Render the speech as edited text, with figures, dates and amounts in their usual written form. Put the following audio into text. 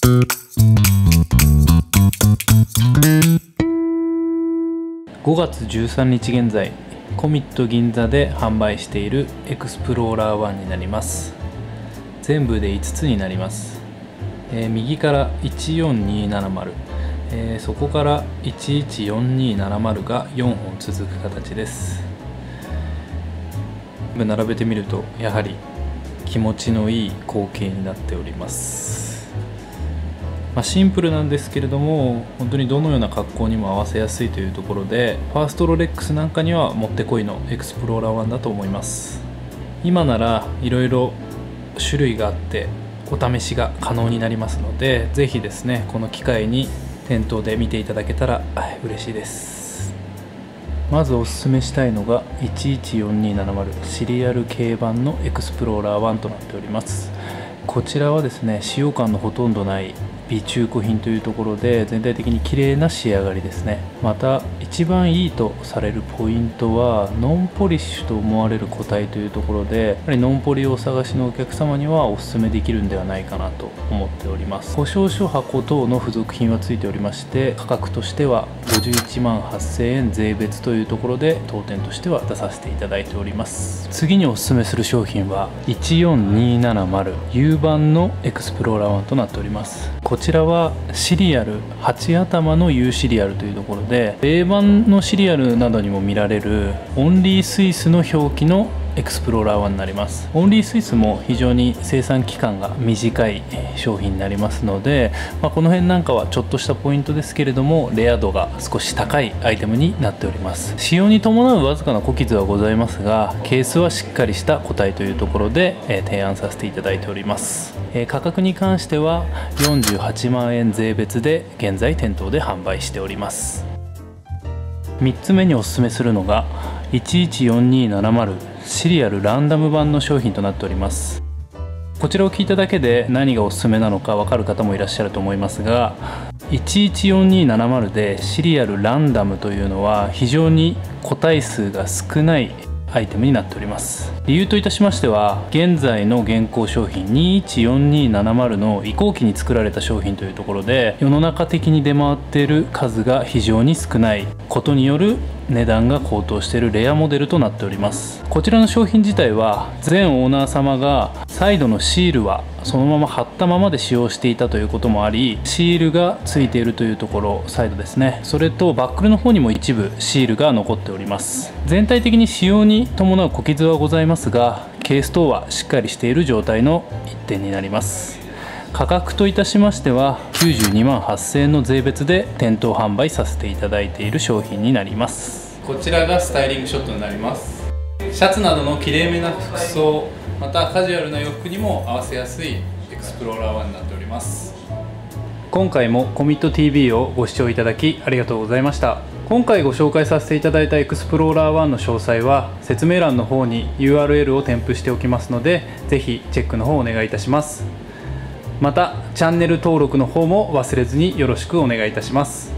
5月13日現在、コミット銀座で販売しているエクスプローラー1になります。全部で5つになります。右から14270、そこから114270が4本続く形です。並べてみるとやはり気持ちのいい光景になっております。シンプルなんですけれども、本当にどのような格好にも合わせやすいというところで、ファーストロレックスなんかにはもってこいのエクスプローラー1だと思います。今ならいろいろ種類があってお試しが可能になりますので、ぜひですねこの機会に店頭で見ていただけたら嬉しいです。まずおすすめしたいのが114270シリアル系版のエクスプローラー1となっております。こちらはですね使用感のほとんどない微中古品というところで、全体的に綺麗な仕上がりですね。また一番いいとされるポイントはノンポリッシュと思われる個体というところで、やはりノンポリをお探しのお客様にはおすすめできるんではないかなと思っております。保証書箱等の付属品はついておりまして、価格としては51万8000円税別というところで当店としては出させていただいております。次におすすめする商品は14270 U 版のエクスプローラー1となっております。こちらはシリアル8頭の U シリアルというところで、米版のシリアルなどにも見られるオンリースイスの表記のエクスプローラー1になります。オンリースイスも非常に生産期間が短い商品になりますので、この辺なんかはちょっとしたポイントですけれども、レア度が少し高いアイテムになっております。使用に伴うわずかな小傷はございますが、ケースはしっかりした個体というところで提案させていただいております。価格に関しては48万円税別で現在店頭で販売しております。3つ目におすすめするのが114270シリアルランダム版の商品となっております。こちらを聞いただけで何がおすすめなのか分かる方もいらっしゃると思いますが、114270でシリアルランダムというのは非常に個体数が少ないアイテムになっております。理由といたしましては、現在の現行商品214270の移行期に作られた商品というところで、世の中的に出回っている数が非常に少ないことによる値段が高騰しているレアモデルとなっております。こちらの商品自体は前オーナー様がサイドのシールはそのまま貼ったままで使用していたということもあり、シールがついているというところ、サイドですね、それとバックルの方にも一部シールが残っております。全体的に使用に伴う小傷はございますが、ケース等はしっかりしている状態の一点になります。価格といたしましては92万8000円の税別で店頭販売させていただいている商品になります。こちらがスタイリングショットになります。シャツなどのきれいめな服装、またカジュアルな洋服にも合わせやすいエクスプローラー1になっております。今回もコミット TV をご視聴いただきありがとうございました。今回ご紹介させていただいたエクスプローラー1の詳細は説明欄の方に URL を添付しておきますので、ぜひチェックの方お願いいたします。またチャンネル登録の方も忘れずによろしくお願いいたします。